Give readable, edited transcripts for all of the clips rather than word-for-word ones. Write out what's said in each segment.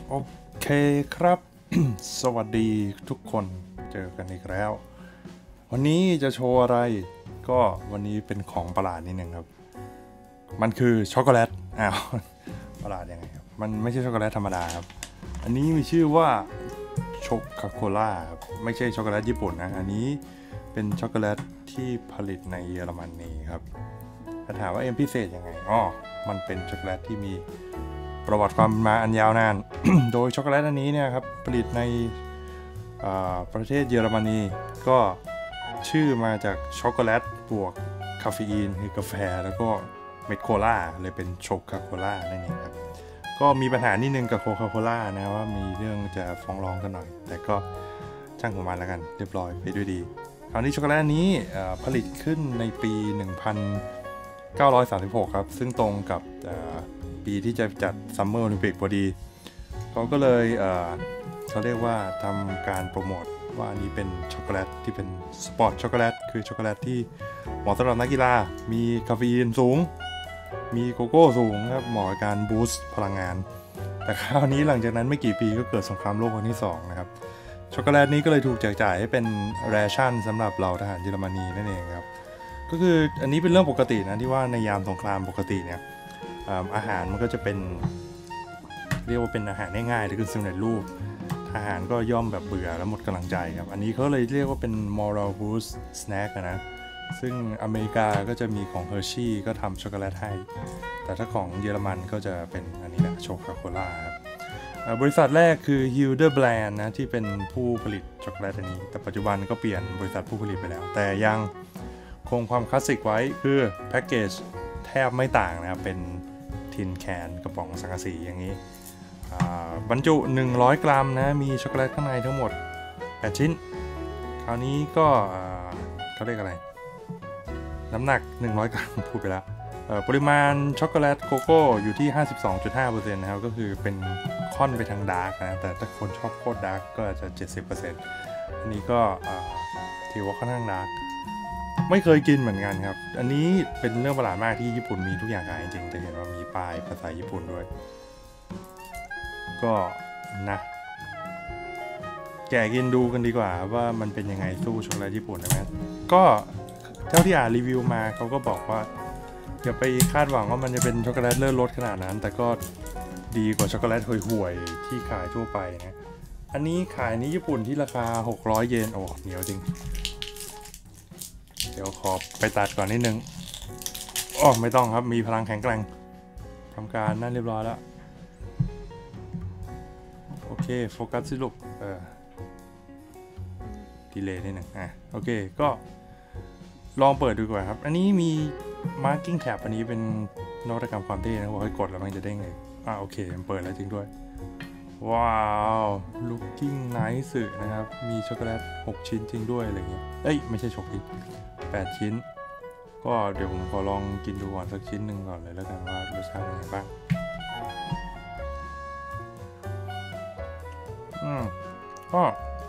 โอเคครับ สวัสดีทุกคนเจอกันอีกแล้ววันนี้จะโชว์อะไรก็วันนี้เป็นของประหลาดนิดนึงครับมันคือช็อกโกแลตประหลาดยังไงครับมันไม่ใช่ช็อกโกแลตธรรมดาครับอันนี้มีชื่อว่าช็อกโกแลตครับไม่ใช่ช็อกโกแลตญี่ปุ่นนะอันนี้เป็นช็อกโกแลตที่ผลิตในเยอรมนีครับถ้าถามว่าพิเศษยังไงมันเป็นช็อกโกแลตที่มีประวัติความมาอันยาวนาน โดยช็อกโกแลตอันนี้เนี่ยครับผลิตในประเทศเยอรมนีก็ชื่อมาจากช็อกโกแลตบวกคาเฟอีนคือกาแฟแล้วก็เม็ดโคลาเลยเป็นโชคาโคล่านั่นเองครับก็มีปัญหานิดนึงกับโคคาโคล่านะว่ามีเรื่องจะฟ้องร้องกันหน่อยแต่ก็ช่างหัวมันแล้วกันเรียบร้อยไปด้วยดีคราวนี้ช็อกโกแลตนี้ผลิตขึ้นในปี 1936 ครับซึ่งตรงกับปีที่จะจัดซัมเมอร์โอลิมปิกพอดีเขาก็เลยเขาเรียกว่าทำการโปรโมทว่าอันนี้เป็นช็อกโกแลตที่เป็นสปอร์ตช็อกโกแลตคือช็อกโกแลตที่เหมาะสำหรับนักกีฬามีคาเฟอีนสูงมีโกโก้สูงครับเหมาะกับการบูสต์พลังงานแต่คราวนี้หลังจากนั้นไม่กี่ปีก็เกิดสงครามโลกครั้งที่2นะครับช็อกโกแลตนี้ก็เลยถูกแจกจ่ายให้เป็นแรชั่นสำหรับเหล่าทหารเยอรมนีนั่นเองครับก็คืออันนี้เป็นเรื่องปกตินะที่ว่าในยามสงครามปกติเนี่ยอาหารมันก็จะเป็นเรียกว่าเป็นอาหารง่ายๆหรือคือสำเร็จรูปอาหารก็ย่อมแบบเบื่อแล้วหมดกำลังใจครับอันนี้เขาเลยเรียกว่าเป็น moral boost snack นะซึ่งอเมริกาก็จะมีของ Hershey ก็ทำช็อกโกแลตให้แต่ถ้าของเยอรมันก็จะเป็นอันนี้แหละโชคาโคล่าครับบริษัทแรกคือ Hildebrand นะที่เป็นผู้ผลิตช็อกโกแลตอันนี้แต่ปัจจุบันก็เปลี่ยนบริษัทผู้ผลิตไปแล้วแต่ยังคงความคลาสสิกไว้คือแพ็กเกจแทบไม่ต่างนะครับเป็นทินแคนกระป๋องสังกะสีอย่างนี้บรรจุ100 กรัมนะมีช็อกโกแลตข้างในทั้งหมด8ชิ้นคราวนี้ก็เขาเรียกอะไรน้ำหนัก100 กรัมพูดไปแล้วปริมาณช็อกโกแลตโกโก้อยู่ที่ 52.5% นะครับก็คือเป็นค่อนไปทางดาร์กนะแต่ถ้าคนชอบโคตรดาร์กก็อาจจะ 70% อันนี้ก็ถือว่าค่อนข้างดาร์กไม่เคยกินเหมือนกันครับอันนี้เป็นเรื่องประหลาดมากที่ญี่ปุ่นมีทุกอย่างขายจริงๆจะเห็นว่ามีป้ายภาษาญี่ปุ่นด้วยก็นะแกะกินดูกันดีกว่าว่ามันเป็นยังไงสู้ช็อกโกแลตญี่ปุ่นได้ไหมก็เท่าที่อ่านรีวิวมาเขาก็บอกว่าอย่าไปคาดหวังว่ามันจะเป็นช็อกโกแลตเลิศรสขนาดนั้นแต่ก็ดีกว่าช็อกโกแลตห่วยๆที่ขายทั่วไปนะอันนี้ขายในญี่ปุ่นที่ราคา600 เยนโอ้เหนียวจริงเดี๋ยวขอไปตัดก่อนนิดนึงไม่ต้องครับมีพลังแข็งแกร่งทำการนั่นเรียบร้อยแล้วโอเคโฟกัสสิลูกดีเลย์นิดหนึ่งโอเคก็ลองเปิดดูก่อนครับอันนี้มี marking tab อันนี้เป็นนวัตกรรมความเท่นะบอกให้กดแล้วมันจะเด้งเลยโอเคมันเปิดแล้วจริงด้วยว้าว looking nice นะครับมีช็อกโกแลต6 ชิ้นจริงด้วยอะไรเงี้ยไม่ใช่6 ชิ้น8 ชิ้นก็เดี๋ยวผมขอลองกินดูก่อนสักชิ้นหนึ่งก่อนเลยแล้วกันว่ารสชาติเป็นไงบ้างก็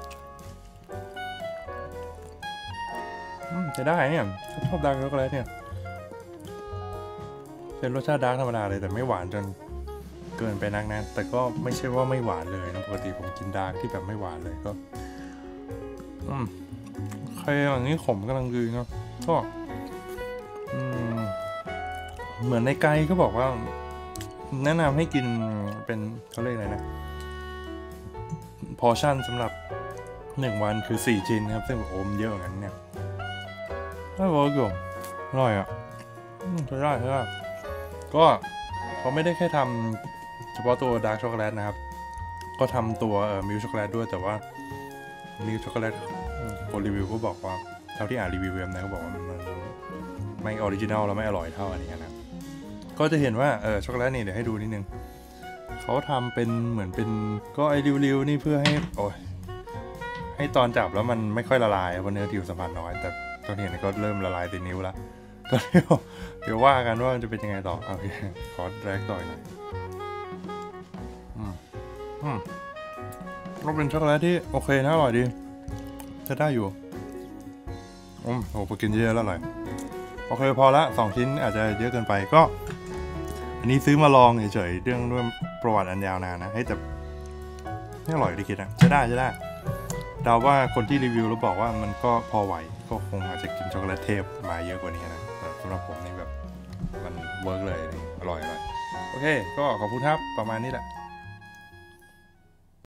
จะได้เนี่ยชอบดาร์กช็อกโกแลตเนี่ยเป็นรสชาติดาร์กธรรมดาเลยแต่ไม่หวานจนเกินไปนักนะแต่ก็ไม่ใช่ว่าไม่หวานเลยนะปกติผมกินดาร์กที่แบบไม่หวานเลยก็ใครอย่างนี้ขมกำลังดีเนาะก็เหมือนในไกด์ก็บอกว่าแนะนำให้กินเป็นเขาเรียกอะไรนะพอร์ชั่นสำหรับ1 วันคือ4 ชิ้นนะครับซึ่งโอมเยอะงั้นเนี่ยไม่เวิร์กอยู่อร่อยใช้ได้ก็เขาไม่ได้แค่ทำเฉพาะตัวดาร์กช็อกโกแลตนะครับก็ทำตัวมิลช็อกโกแลตด้วยแต่ว่ามิลช็อกโกแลตคนรีวิวก็บอกว่าเท่าที่อ่านรีวิวนะเขาบอกว่ามันไม่ออริจินัลแล้วไม่อร่อยเท่าอันนี้นะก็จะเห็นว่าช็อกโกแลตนี่เดี๋ยวให้ดูนิดนึงเขาทำเป็นเหมือนเป็นก็ไอริวๆนี่เพื่อให้ตอนจับแล้วมันไม่ค่อยละลายเพราะเนื้อผิวสัมผัสน้อยแต่ตอนเห็นก็เริ่มละลายติดนิ้วแล้วก็เดี๋ยวว่ากันว่ามันจะเป็นยังไงต่อโอเคขอแรกต่อยหน่อยก็เป็นช็อกโกแลตที่โอเคนะอร่อยดีจะได้อยู่โหพอกินเยอะแล้วอร่อยโอเคพอละ2 ชิ้นอาจจะเยอะเกินไปก็อันนี้ซื้อมาลองเฉยๆเรื่องด้วยประวัติอันยาวนานนะแต่ไม่อร่อยที่คิดนะจะได้เดาว่าคนที่รีวิวแล้วบอกว่ามันก็พอไหวก็คงอาจจะกินช็อกโกแลตเทพมาเยอะกว่านี้นะสำหรับผมนี่แบบมันเวิร์กเลยอร่อยโอเคก็ขอบคุณครับประมาณนี้แหละ